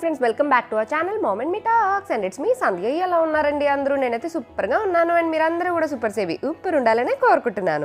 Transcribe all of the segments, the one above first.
Friends welcome back to our channel mom and me talks and it's me Sandhya. ఎలా ఉన్నారండి అందరూ? నేనైతే సూపర్గా ఉన్నాను అండ్ మీరందరూ కూడా సూపర్ సేవి సూపర్ ఉండాలని కోరుకుంటున్నాను.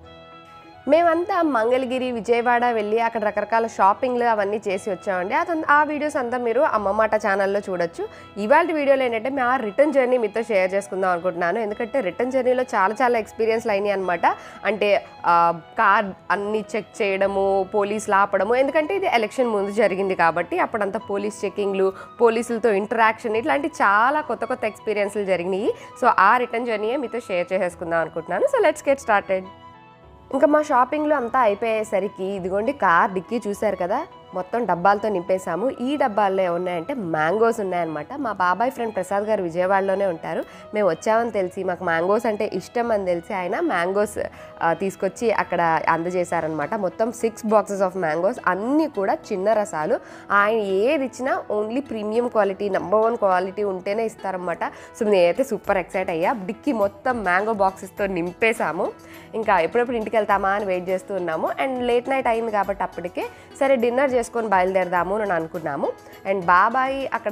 మేమంతా మంగళగిరి విజయవాడ వెళ్ళి అక్కడ రకరకాల షాపింగ్లు అవన్నీ చేసి వచ్చామండి. ఆ వీడియోస్ అంతా మీరు అమ్మమాట ఛానల్లో చూడొచ్చు. ఇవాళ వీడియోలో ఏంటంటే మా రిటర్న్ జర్నీ మీతో షేర్ చేసుకుందాం అనుకుంటున్నాను. ఎందుకంటే రిటర్న్ జర్నీలో చాలా ఎక్స్పీరియన్స్లు అయినాయి అనమాట. అంటే కార్ అన్నీ చెక్ చేయడము, పోలీసులు ఆపడము. ఎందుకంటే ఇది ఎలక్షన్ ముందు జరిగింది కాబట్టి అప్పుడంతా పోలీస్ చెకింగ్లు, పోలీసులతో ఇంటరాక్షన్, ఇట్లాంటి చాలా కొత్త ఎక్స్పీరియన్స్లు జరిగినాయి. సో ఆ రిటర్న్ జర్నీయే మీతో షేర్ చేసేసుకుందాం అనుకుంటున్నాను. So let's get started. ఇంకా మా షాపింగ్లో అంతా అయిపోయేసరికి ఇదిగోండి కార్ డిక్కీ చూశారు కదా, మొత్తం డబ్బాలతో నింపేశాము. ఈ డబ్బాల్లో ఉన్నాయంటే మ్యాంగోస్ ఉన్నాయన్నమాట. మా బాబాయ్ ఫ్రెండ్ ప్రసాద్ గారు విజయవాడలోనే ఉంటారు. మేము వచ్చామని తెలిసి, మాకు మ్యాంగోస్ అంటే ఇష్టం అని తెలిసి ఆయన మ్యాంగోస్ తీసుకొచ్చి అక్కడ అందజేశారనమాట. మొత్తం 6 బాక్సెస్ ఆఫ్ మ్యాంగోస్, అన్నీ కూడా చిన్న రసాలు. ఆయన ఏది ఇచ్చినా only premium quality, number 1 quality ఉంటేనే ఇస్తారనమాట. సో నేనైతే సూపర్ ఎక్సైట్ అయ్యా. డిక్కీ మొత్తం మ్యాంగో బాక్సెస్తో నింపేశాము. ఇంకా ఎప్పుడెప్పుడు ఇంటికి వెళ్తామా అని వెయిట్ చేస్తూ ఉన్నాము. అండ్ లేట్ నైట్ అయింది కాబట్టి అప్పటికే సరే డిన్నర్ చేసుకొని బయలుదేరదాము అని అనుకున్నాము. అండ్ బాబాయ్ అక్కడ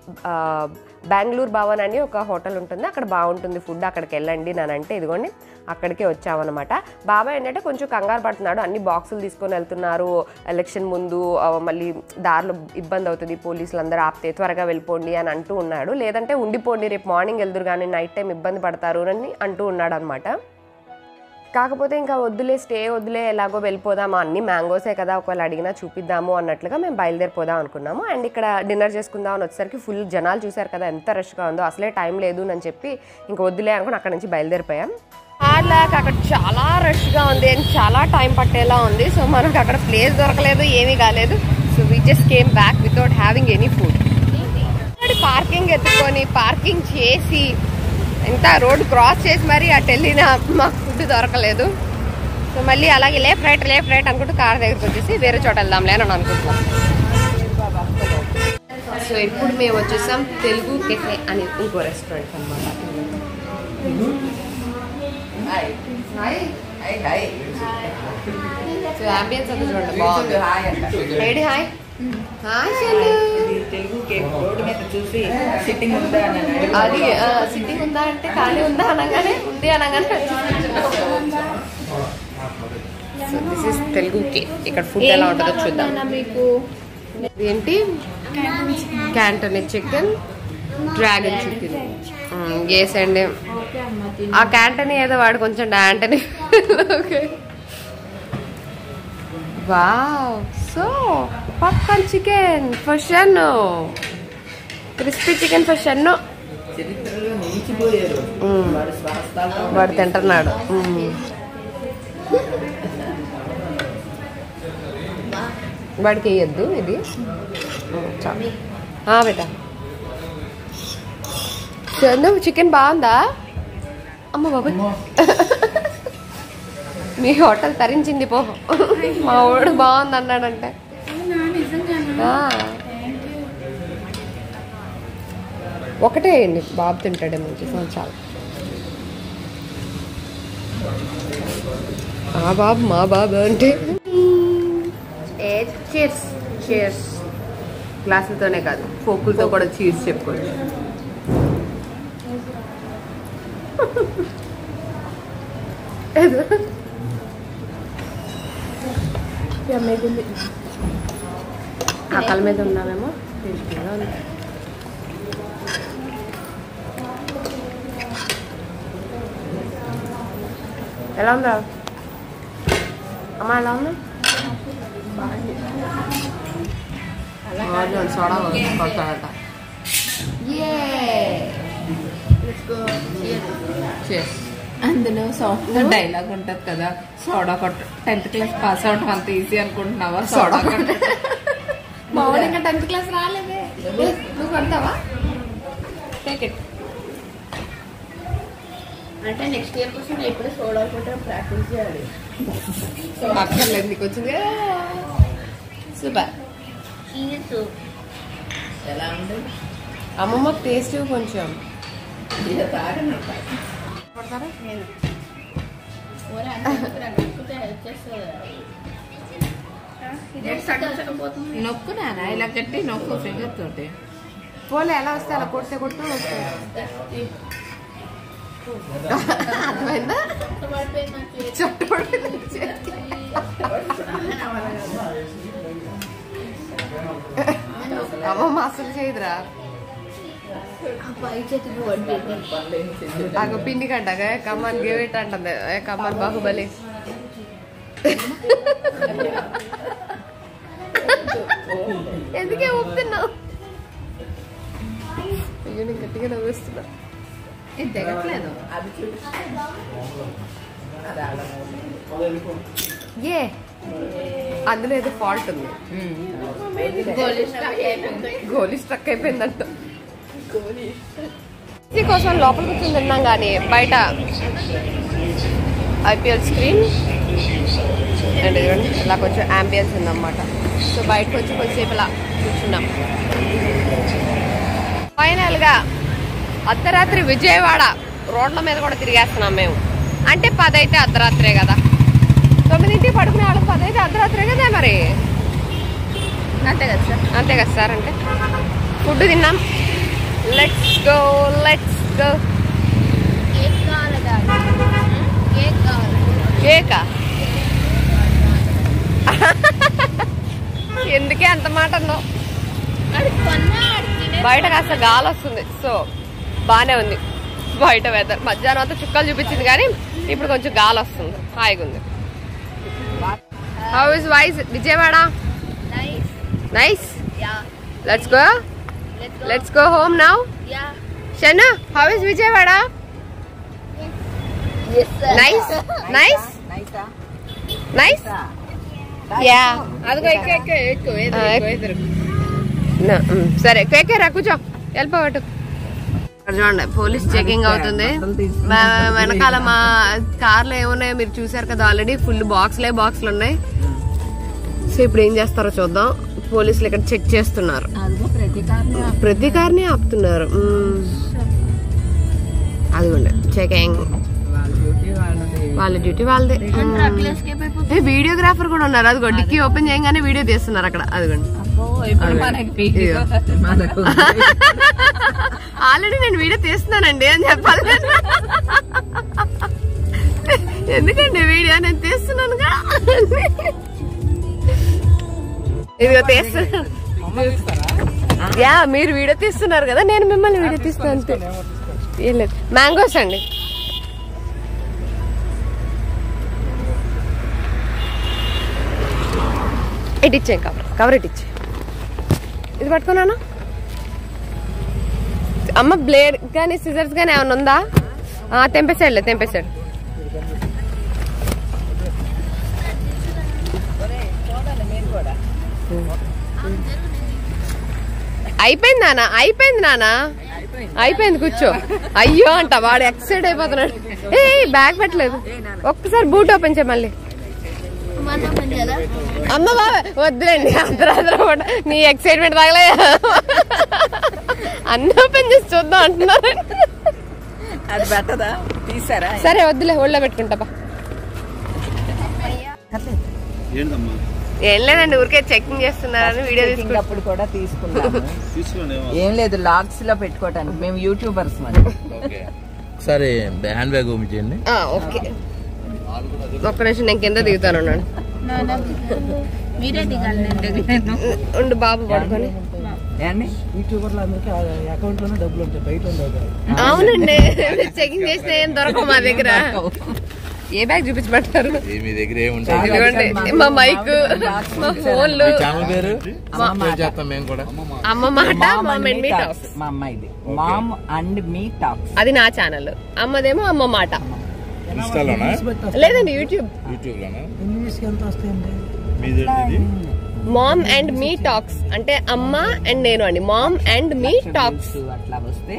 బెంగళూరు భవన్ అని ఒక హోటల్ ఉంటుంది, అక్కడ బాగుంటుంది ఫుడ్, అక్కడికి వెళ్ళండి అంటే ఇదిగోండి అక్కడికే వచ్చామన్నమాట. బాబాయ్ ఏంటంటే కొంచెం కంగారు పడుతున్నాడు. అన్ని బాక్సులు తీసుకొని వెళ్తున్నారు ఎలక్షన్ ముందు, మళ్ళీ దారిలో ఇబ్బంది అవుతుంది, పోలీసులు అందరూ ఆపితే త్వరగా వెళ్ళిపోండి అని అంటూ ఉన్నాడు. లేదంటే ఉండిపోండి రేపు మార్నింగ్ వెళ్దురు కానీ నైట్ టైం ఇబ్బంది పడతారు అని అంటూ ఉన్నాడు అనమాట. కాకపోతే ఇంకా వద్దులే ఎలాగో వెళ్ళిపోదాము, అన్ని మ్యాంగోసే కదా, ఒకవేళ అడిగినా చూపిద్దాము అన్నట్లుగా మేము బయలుదేరిపోదాం అనుకున్నాము. అండ్ ఇక్కడ డిన్నర్ చేసుకుందాం అని వచ్చేసరికి ఫుల్ జనాలు చూశారు కదా ఎంత రష్గా ఉందో, అసలే టైం లేదు అని చెప్పి ఇంకా వద్దులే అనుకుని అక్కడ నుంచి బయలుదేరిపోయాం. అక్కడ చాలా రష్గా ఉంది అండ్ చాలా టైం పట్టేలా ఉంది. సో మనకు అక్కడ ప్లేస్ దొరకలేదు, ఏమీ కాలేదు. So we just came back without having any food. Parking ఎత్తుకొని పార్కింగ్ చేసి ఇంత రోడ్ క్రాస్ చేసి మరి అటు వెళ్ళిన మాకు ఫుడ్ దొరకలేదు. సో మళ్ళీ అలాగే లేఫ్ట్ రైట్ అనుకుంటూ కార్ దగ్గరికి వచ్చేసి వేరే చోట వెళ్దాంలే అని అనుకుంటున్నాం. సో ఇప్పుడు మేము వచ్చేసాం తెలుగు కెఫే అని ఇంకో రెస్టారెంట్ అనమాట. సో అంబియన్స్ అంతా చూడండి బాగుంది. Hi hi Telugu cake road మీద చూసి సిట్టింగ్ ఉందా అని అది సిట్టింగ్ ఉందా అంటే ఖాళీ ఉందా అనగానే ఉంది అనగానే దిస్ ఇస్ తెలుగు కేక్. ఇక్కడ ఫుడ్ ఎలా ఉంటుందో చూద్దాం. మీకు ఏంటి క్యాంటోనీ చికెన్, డ్రాగన్ చికెన్ వేసండి. ఆ క్యాంటోనీ ఏదో వాడు కొంచెం Antony. Okay wow. So popcorn chicken for Shannu, crispy chicken for Shannu. వాడు తింటున్నాడు. వాడికి వేయద్దు ఇది బేటా. షన్ను చికెన్ బాగుందా? అమ్మ బాబు మీ హోటల్ తరించింది పో. మా వాడు బాగుంది అన్నాడంటే ఒకటే వేయండి, బాబు తింటాడే మంచి చాలు. మా బాబు అంటే చీర్స్ గ్లాసులతోనే కాదు ఫోకులతో కూడా చీర్స్ చెప్పుకోవచ్చు. ఆకలి మీద ఉన్నామేమో. ఎలా ఉందా అమ్మ? ఎలా ఉంది? సోడా కొడతాడట. అందులో సాఫ్ట్ డైలాగ్ ఉంటది కదా, సోడా కొట్ట 10th క్లాస్ పాస్ అవడం అంత ఈజీ అనుకుంటున్నావా? సోడా కొట్ట. మామూలు ఇంకా 10th క్లాస్ రాలేదే. నువ్వు కొడతావా? అంటే నెక్స్ట్ ఇయర్ కోసం ఎప్పుడు సోడా కొట్టడం ప్రాక్టీస్ చేయాలి. అక్కర్లేదు, నీకు వచ్చింది సూపర్. ఎలా ఉంది అమ్మమ్మ టేస్ట్ కొంచెం కొడతారా? నొక్కు నాన్న, ఇలా గట్టి నొక్కు ఫింగర్ తోటి. పోలే ఎలా వస్తే అలా కొడితే కొడుతూ వస్తాయి. అర్థమైందా? చుట్టు అమ్మమ్మ అసలు చేయదురా. నాకు పిండి కంటగా కమ్మన్ గేవేట్ అంటుంది. కమ్మన్ బాహుబలి. ఎందుకే ఊపుతున్నావు? అయ్యో నేను గట్టిగా నవ్వేస్తున్నా. ఇది దిగట్లేదు. ఏ అందులో ఏదో ఫాల్ట్ ఉంది. గోలీ స్ట్రక్ అయిపోయిందంట. కోసం లోపల కూర్చొని తిన్నాం కానీ బయట ఐపీఎల్ స్క్రీన్ అండ్ ఇలా కొంచెం యాంబియన్స్ ఉందన్నమాట. సో బయటకు వచ్చి కొంచెంసేపు ఇలా కూర్చున్నాం. ఫైనల్గా అర్ధరాత్రి విజయవాడ రోడ్ల మీద కూడా తిరిగేస్తున్నాం మేము. అంటే 10 అయితే అర్ధరాత్రే కదా, 9ంటికి పడుకునే వాళ్ళకి 10 అయితే అర్ధరాత్రే కదా. మరి అంతే కదా సార్? అంతే కదా సార్. అంటే ఫుడ్ తిన్నాం. Let's go let's go. కేకా? ఎందుకే అంత మాట అన్నావు? బయట కాస్త గాలి వస్తుంది. సో బానే ఉంది బయట వెదర్. మధ్యాహ్నం అంతా చుక్కలు చూపించింది కానీ ఇప్పుడు కొంచెం గాలి వస్తుంది, హాయిగా ఉంది. హౌ ఇస్ వైజ్ Vijayawada? Nice. Let's go home now. Shannu, how is Vijayawada? Nice nice nice. Yeah అదిగో సరే కేకేరా కూర్చో. వెళ్ళిపోవట్టు. చూడండి పోలీస్ చెకింగ్ అవుతుంది. వెనకాల మా కార్లో ఏమున్నాయో మీరు చూసారు కదా ఆల్రెడీ. ఫుల్ బాక్సులు ఉన్నాయి. సో ఇప్పుడు ఏం చేస్తారో చూద్దాం. పోలీసులు ఇక్కడ చెక్ చేస్తున్నారు. ప్రతి కార్ని ఆపుతున్నారు. అదిగోండి చెకింగ్. వాళ్ళ డ్యూటీ వాళ్ళదే. వీడియోగ్రాఫర్ కూడా ఉన్నారు. అదిగో డిక్కీ ఓపెన్ చేయగానే వీడియో తీస్తున్నారు అక్కడ. అదిగోండి ఆల్రెడీ నేను వీడియో తీస్తున్నానండి అని చెప్పాలి. ఎందుకండి వీడియో నేను తీస్తున్నానుగా. ఇదిగో తీస్తున్నా. యా మీరు వీడియో తీస్తున్నారు కదా, నేను మిమ్మల్ని వీడియో తీస్తాను అంతే. ఏం లేదు. మ్యాంగోస్ అండి. ఇటు ఇచ్చాం కవర్ ఇటు ఇచ్చే. ఇది పట్టుకున్నాను. అమ్మ బ్లేడ్ కానీ సిజర్స్ కానీ ఏమైనా ఉందా? తెంపేసాడులే తెంపేసాడు. అయిపోయింది నాన్న అయిపోయింది. కూర్చో. అయ్యో అంట వాడు ఎక్సైట్ అయిపోతున్నాడు. ఏ బ్యాగ్ పెట్టలేదు. ఒక్కసారి బూట్ ఓపెన్ చేయ మళ్ళీ. అమ్మ బాబా వద్దులేండి. అర్ధరాత్రి నీ ఎక్సైట్మెంట్ తగలే. అన్న ఓపెన్ చేసి చూద్దాం అంటున్నారు. సరే వద్దులే, ఒళ్ళో పెట్టుకుంటా. ఏం లేదండి, ఊరికే చెకింగ్ చేస్తున్నారని వీడియో తీసుకున్నప్పుడు కూడా తీసుకున్నాను. ఏం లేదు, లాగ్స్ లో పెట్టుకోవటానికి. మేము యూట్యూబర్స్ మరి. సరే హ్యాండ్ బ్యాగ్ ఓపెన్ చేయండి. ఓకే ఒక్క నిమిషం నేను కింద దిగుతాను. మీరే దిగాలి. ఉండు బాబు పడుకొని. అవునండి చెకింగ్ చేసిన ఏం దొరకవు మా దగ్గర. ఏ బ్యాగ్ చూపించమంటారు? మీ దగ్గర ఏముంటాయి? మా మైక్, మా ఫోన్లు. అమ్మ మాట మామ్ అండ్ మీ టాక్స్. మా అమ్మాయిది మామ్ అండ్ మీ టాక్స్. అది నా ఛానల్. అమ్మదేమో అమ్మ మాట. లేదండి YouTube. Mom and me talks అంటే అమ్మ అండ్ నేను అండి. Mom and me talks. అట్లా వస్తే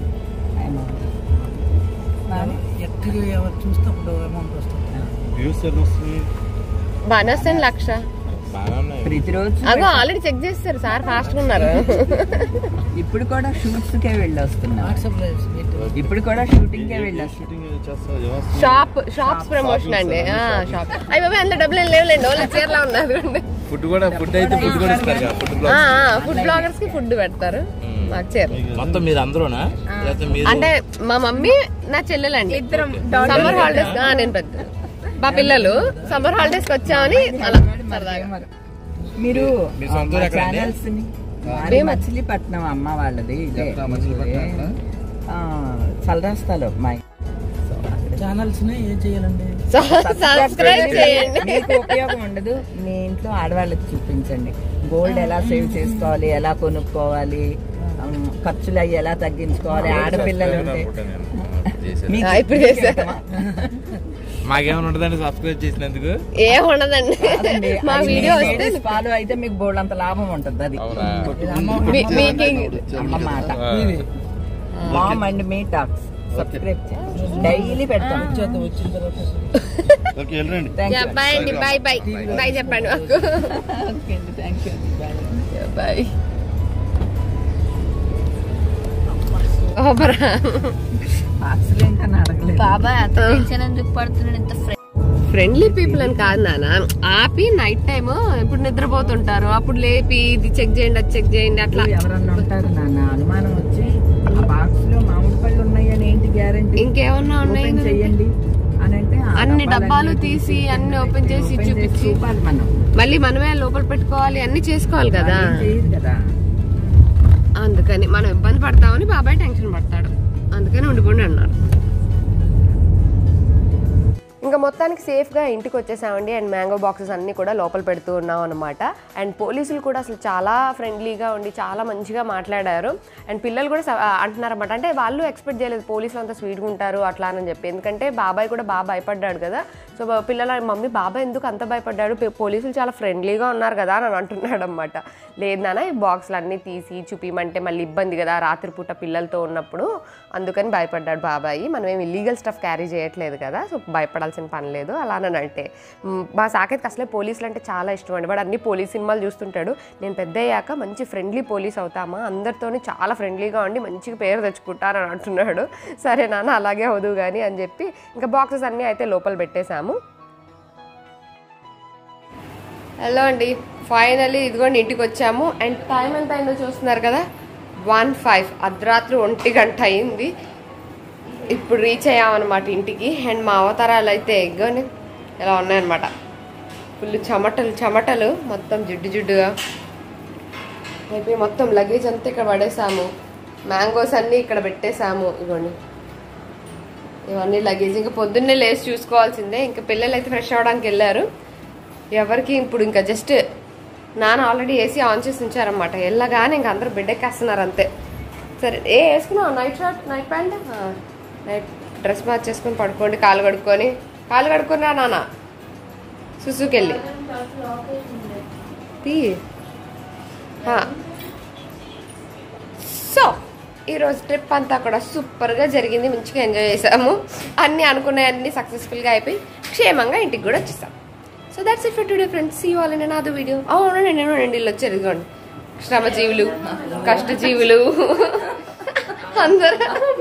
బాగా వస్తాను 1,00,000 ప్రతిరోజు. అగో ఆల్రెడీ చెక్ చేస్తారు సార్, ఫాస్ట్ గా ఉన్నారు. ఇప్పుడు కూడా షూట్స్ కే వెళ్ళి వస్తున్నా. ఇప్పుడు కూడా షూటింగ్ కే వెళ్ళారు. షాప్స్ ప్రమోషన్ అండి. షాప్ అయ్యి బాబా అంత డబ్బులు ఏం లేవులేండి. వాళ్ళు చీరలా ఉన్నారు. ఫుడ్ అయితే ఫుడ్ కూడా ఇస్తారు. ఫుడ్ బ్లాగర్స్ కి ఫుడ్ పెడతారు. మాకు చీర మొత్తం మీరు అందరూనా? అంటే మా మమ్మీ నా చెల్లెలండి. సమ్మర్ హాలిడేస్ నేను పెద్ద మా పిల్లలు సమ్మర్ హాలిడేస్ కి వచ్చామని అలా సరదాగా. మీరు ఛానల్స్ ని మచిలీపట్నం అమ్మ వాళ్ళది ఇదే చల్రాస్తాలో మా ఛానల్స్ ఏం చేయాలండి? సబ్స్క్రైబ్ చేయండి. మీకు ఉపయోగం ఉండదు. మీ ఇంట్లో ఆడవాళ్ళకి చూపించండి. గోల్డ్ ఎలా సేవ్ చేసుకోవాలి, ఎలా కొనుక్కోవాలి, ఖర్చులు అవి ఎలా తగ్గించుకోవాలి. ఆడపిల్లలు ఉంటే మాకేమైనా ఉండదండి సబ్స్క్రైబ్ చేసినందుకు? ఏం ఉండదండి. మా వీడియో వస్తే ఫాలో అయితే మీకు బోల్డ్ అంత లాభం ఉంటుంది. అది అమ్మ మాట. Mom and me talks subscribe daily పెడతాం. బాయ్ అండి. బాయ్ బాయ్ బాయ్ చెప్పండి మాకు. బాయ్. బాబాయ్ అంత టెన్షన్ ఎందుకు పడుతున్నాడు? ఇంత ఫ్రెండ్లీ పీపుల్ అని కాదు నాన్న. ఆపి నైట్ టైమ్ ఇప్పుడు నిద్రపోతుంటారు, అప్పుడు లేపి ఇది చెక్ చేయండి అది చెక్ చేయండి అట్లా. ఎవరన్నా ఉంటారు నాన్న అనుమానం వచ్చి ఆ బాక్స్ లో మామిడి పళ్ళు ఉన్నాయని ఏంటి గ్యారెంటీ? ఇంకేమన్నా ఉన్నాయి చెయ్యండి అని అంటే అన్ని డబ్బాలు తీసి అన్ని ఓపెన్ చేసి చూపించి మళ్ళీ మనమే లోపల పెట్టుకోవాలి, అన్ని చేసుకోవాలి కదా. అందుకని మనం ఇబ్బంది పడతామని బాబాయ్ టెన్షన్ పడతాడు. అందుకని ఉండిపోండి అన్నారు. ఇంకా మొత్తానికి సేఫ్గా ఇంటికి వచ్చేసామండి. అండ్ మ్యాంగో బాక్సెస్ అన్నీ కూడా లోపల పెడుతూ ఉన్నాం అనమాట. అండ్ పోలీసులు కూడా అసలు చాలా ఫ్రెండ్లీగా ఉండి చాలా మంచిగా మాట్లాడారు. అండ్ పిల్లలు కూడా అంటున్నారన్నమాట, అంటే వాళ్ళు ఎక్స్పెక్ట్ చేయలేదు పోలీసులు అంతా స్వీట్గా ఉంటారు అట్లా అని చెప్పి. ఎందుకంటే బాబాయ్ కూడా బాగా భయపడ్డాడు కదా. సో పిల్లల మమ్మీ బాబాయ్ ఎందుకు అంత భయపడ్డాడు, పోలీసులు చాలా ఫ్రెండ్లీగా ఉన్నారు కదా అని అంటున్నాడు అనమాట. లేదు నాన్న ఈ బాక్సులు అన్నీ తీసి చూపిమంటే మళ్ళీ ఇబ్బంది కదా రాత్రిపూట పిల్లలతో ఉన్నప్పుడు, అందుకని భయపడ్డాడు బాబాయ్. మనం ఏమి ఇల్లీగల్ స్టఫ్ క్యారీ చేయట్లేదు కదా, సో భయపడాల్సిన పని లేదు అలా అని అంటే. మా సాకేత్కి అసలే పోలీసులు అంటే చాలా ఇష్టం అండి. వాడు అన్ని పోలీస్ సినిమాలు చూస్తుంటాడు. నేను పెద్ద అయ్యాక మంచి ఫ్రెండ్లీ పోలీస్ అవుతామా, అందరితోని చాలా ఫ్రెండ్లీగా ఉండి మంచిగా పేరు తెచ్చుకుంటారని అంటున్నాడు. సరే నాన్న అలాగే అవుదు కానీ అని చెప్పి ఇంకా బాక్సెస్ అన్నీ అయితే లోపల పెట్టేశాము. హలో అండి, ఫైనల్లీ ఇదిగోండి ఇంటికి వచ్చాము. అండ్ టైం ఎంత అయిందో చూస్తున్నారు కదా, 1:05 అర్ధరాత్రి 1 గంట అయింది. ఇప్పుడు రీచ్ అయ్యామన్నమాట ఇంటికి. అండ్ మా అవతారాలు అయితే ఎగ్గని ఇలా ఉన్నాయన్నమాట. ఫుల్ చెమటలు మొత్తం జిడ్డుగా అయిపోయి మొత్తం లగేజ్ అంతా ఇక్కడ పడేసాము. మ్యాంగోస్ అన్నీ ఇక్కడ పెట్టేసాము. ఇవ్వండి ఇవన్నీ లగేజ్. ఇంకా పొద్దున్నే లేచి చూసుకోవాల్సిందే. ఇంకా పిల్లలు అయితే ఫ్రెష్ అవ్వడానికి వెళ్ళారు. ఎవరికి ఇప్పుడు ఇంకా జస్ట్ నాన్న ఆల్రెడీ ఏసీ ఆన్ చేసి ఉంచారన్నమాట. వెళ్ళగానే ఇంక అందరూ బిడ్డెక్కేస్తున్నారు అంతే. సరే వేసుకున్నావు night shirt night pant night dress మార్చేసుకొని పడుకోండి. కాలు కడుక్కొని రా నాన్న సుసుకెళ్ళి సో ఈరోజు ట్రిప్ అంతా కూడా సూపర్గా జరిగింది. మంచిగా ఎంజాయ్ చేసాము. అన్నీ అనుకున్నాయన్నీ సక్సెస్ఫుల్గా అయిపోయి క్షేమంగా ఇంటికి కూడా వచ్చేసాం. So that's it for today friends. See you all in another video. అవునండి నేను ఇల్లు వచ్చారు. ఇదిగోండి శ్రమజీవులు కష్టజీవులు అందరూ.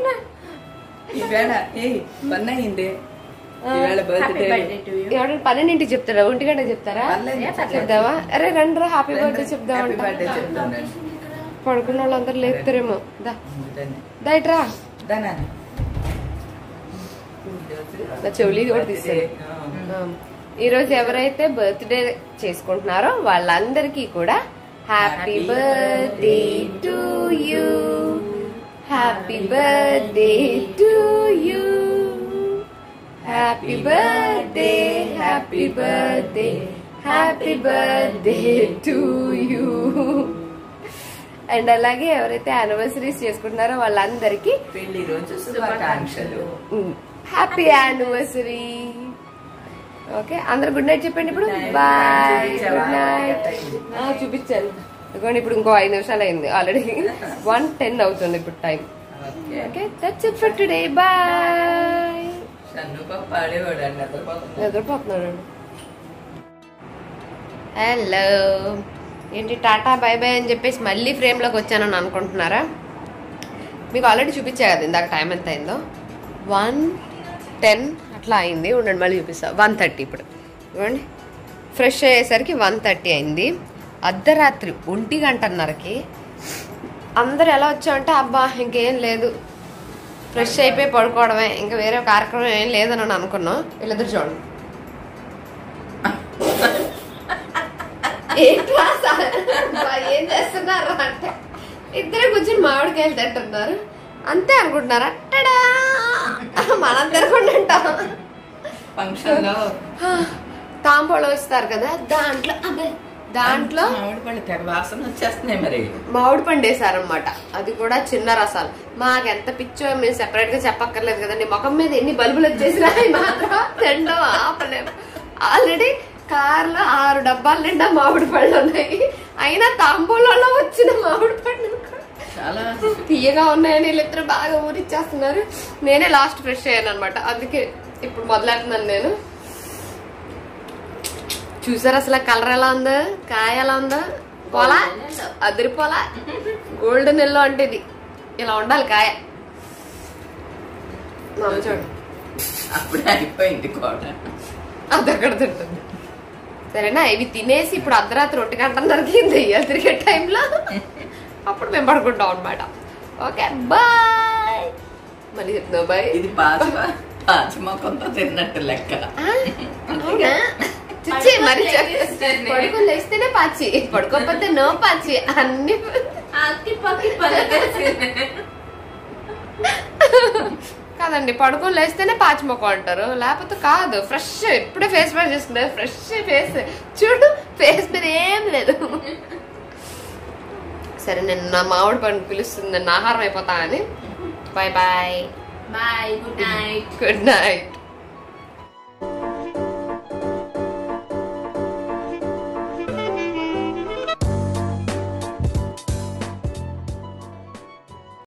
ఎవరు 12ంటికి చెప్తారా 1 గంటకి చెప్తారా? చెప్దావా? అరే రండి హ్యాపీ బర్త్డే చెప్దామా? పడుకున్న వాళ్ళందరూ లేపుతారేమో. దాయిట్రా నా చెవులి కూడా తీస్తారు. ఈరోజు ఎవరైతే బర్త్డే చేసుకుంటున్నారో వాళ్ళందరికీ కూడా happy birthday to you, happy birthday to you, happy birthday happy birthday happy birthday to you. And అలాగే ఎవరైతే యానివర్సరీస్ చేసుకుంటున్నారో వాళ్ళందరికీ పెళ్లి రోజు శుభాకాంక్షలు. Happy anniversary. ఓకే అందరు గుడ్ నైట్ చెప్పండి ఇప్పుడు. Bye good night. చూపించాను ఇదిగోండి. ఇప్పుడు ఇంకో 5 నిమిషాలు అయింది. ఆల్రెడీ 1:10 అవుతుంది ఇప్పుడు time. Okay that's it for today. Bye. నిద్రపోతున్నాడు. హలో ఏంటి టాటా బై బై అని చెప్పేసి మళ్ళీ ఫ్రేమ్లోకి వచ్చానని అనుకుంటున్నారా? మీకు ఆల్రెడీ చూపించా కదా ఇందాక టైం ఎంత అయిందో 1:10 అట్లా అయింది. ఉండండి మళ్ళీ చూపిస్తా. 1:30 ఇప్పుడు ఇవ్వండి. ఫ్రెష్ అయ్యేసరికి 1:30 అయింది. అర్ధరాత్రి 1:30కి అందరు ఎలా వచ్చామంటే అబ్బా ఇంకేం లేదు, ఫ్రెష్ అయిపోయి పడుకోవడమే, ఇంకా వేరే కార్యక్రమం ఏం లేదని అనుకున్నాం. వీళ్ళిద్దరు చూడండి ఏం చేస్తున్నారు అంటే ఇద్దరే కూర్చొని మామిడికాయలు తింటున్నారు అంతే అనుకుంటున్నారు. అట్టడా మనం తినకుండా ఫంక్షన్ లో తాంబూలం ఇస్తారు కదా, దాంట్లో దాంట్లో మామిడి పళ్ళు తెగ వాసన వచ్చేస్తున్నాయి. మరి మామిడి పండు వేసారనమాట, అది కూడా చిన్న రసాలు. మాకెంత పిచ్చో మేము సెపరేట్ గా చెప్పక్కర్లేదు కదండి. ముఖం మీద ఎన్ని బల్బులు వచ్చేసినా మాత్రం తిండం ఆపలేము. ఆల్రెడీ కార్లో 6 డబ్బాల నిండా మామిడి పళ్ళు ఉన్నాయి. అయినా తాంబూలంలో వచ్చిన మామిడి పండు చాలా తీయగా ఉన్నాయని వీళ్ళిద్దరు బాగా ఊరిచ్చేస్తున్నారు. నేనే లాస్ట్ ఫ్రెష్ అయ్యాను అనమాట, అందుకే ఇప్పుడు మొదలెడుతున్నాను నేను. చూసారు అసలు కలర్ ఎలా ఉందో, కాయ ఎలా ఉందో, పోలా అదిరిపోలా. గోల్డెన్ ఎల్లో అంటే ఇది ఇలా ఉండాలి కాయ. మామ చూడు అప్పుడే అయిపోయింది కూడా, అది అక్కడ తింటుంది. సరేనా, ఇవి తినేసి ఇప్పుడు అర్ధరాత్రి 1:30కి దెయ్యాలు తిరిగే టైంలో అప్పుడు మేము పడుకుంటాం అనమాట. Okay bye. మళ్ళీ చెప్తున్నావు బాయ్. ఇది పాచిమొక్కంతో తిన్నట్టు లెక్క. చిచ్చి మరి పడుకొని లేస్తేనే పాచి, పడుకోకపోతే నో పాచి. అన్ని కాదండి, పడుకొని లేస్తేనే పాచి మొక్క అంటారు, లేకపోతే కాదు. ఫ్రెష్ ఇప్పుడే ఫేస్ వాష్ చేసుకుంటే ఫ్రెష్ ఫేస్ చూడు, ఫేస్ మీద ఏం లేదు. సరే నేను నా మామిడి పండు పిలుస్తుంది, నేను ఆహారం అయిపోతా అని. Bye bye. Bye. Good night. Good night.